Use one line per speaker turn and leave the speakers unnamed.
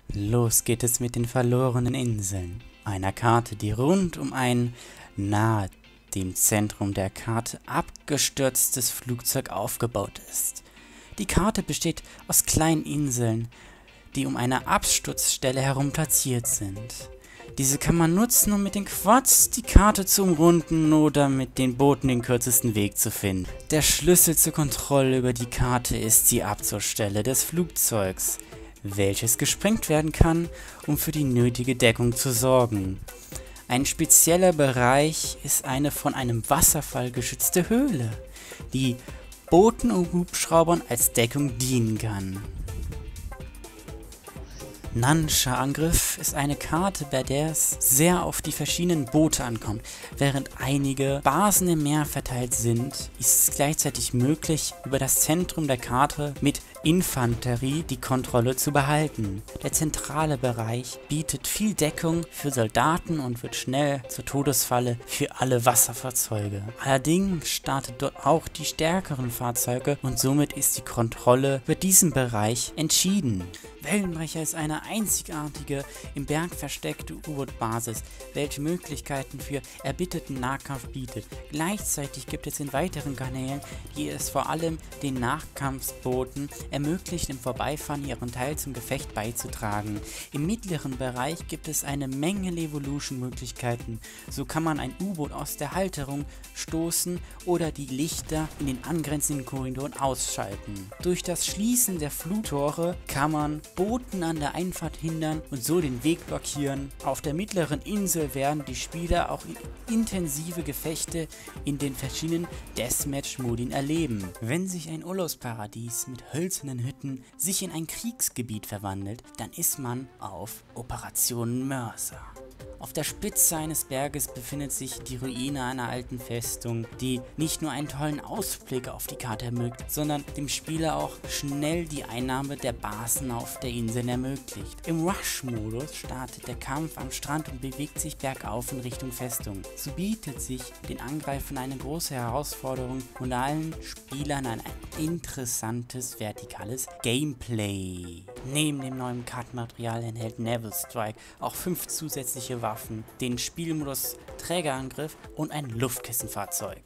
Los geht es mit den verlorenen Inseln, einer Karte, die rund um ein nahe dem Zentrum der Karte abgestürztes Flugzeug aufgebaut ist. Die Karte besteht aus kleinen Inseln, die um eine Absturzstelle herum platziert sind. Diese kann man nutzen, um mit den Quads die Karte zu umrunden oder mit den Booten den kürzesten Weg zu finden. Der Schlüssel zur Kontrolle über die Karte ist die Absturzstelle des Flugzeugs, welches gesprengt werden kann, um für die nötige Deckung zu sorgen. Ein spezieller Bereich ist eine von einem Wasserfall geschützte Höhle, die Booten und Hubschraubern als Deckung dienen kann. Nansha-Angriff ist eine Karte, bei der es sehr auf die verschiedenen Boote ankommt. Während einige Basen im Meer verteilt sind, ist es gleichzeitig möglich, über das Zentrum der Karte mit Infanterie die Kontrolle zu behalten. Der zentrale Bereich bietet viel Deckung für Soldaten und wird schnell zur Todesfalle für alle Wasserfahrzeuge. Allerdings startet dort auch die stärkeren Fahrzeuge und somit ist die Kontrolle über diesen Bereich entschieden. Wellenbrecher ist eine einzigartige, im Berg versteckte U-Boot-Basis, welche Möglichkeiten für erbitterten Nahkampf bietet. Gleichzeitig gibt es in weiteren Kanälen, die es vor allem den Nahkampfbooten ermöglichen, im Vorbeifahren ihren Teil zum Gefecht beizutragen. Im mittleren Bereich gibt es eine Menge Levolution-Möglichkeiten. So kann man ein U-Boot aus der Halterung stoßen oder die Lichter in den angrenzenden Korridoren ausschalten. Durch das Schließen der Fluttore kann man Booten an der Einfahrt hindern und so den Weg blockieren. Auf der mittleren Insel werden die Spieler auch intensive Gefechte in den verschiedenen Deathmatch-Modien erleben. Wenn sich ein Urlaubsparadies mit hölzernen Hütten sich in ein Kriegsgebiet verwandelt, dann ist man auf Operation Mörser. Auf der Spitze eines Berges befindet sich die Ruine einer alten Festung, die nicht nur einen tollen Ausblick auf die Karte ermöglicht, sondern dem Spieler auch schnell die Einnahme der Basen auf der Insel ermöglicht. Im Rush-Modus startet der Kampf am Strand und bewegt sich bergauf in Richtung Festung. So bietet sich den Angreifern eine große Herausforderung und allen Spielern ein interessantes vertikales Gameplay. Neben dem neuen Kartenmaterial enthält Naval Strike auch 5 zusätzliche Waffen, den Spielmodus Trägerangriff und ein Luftkissenfahrzeug.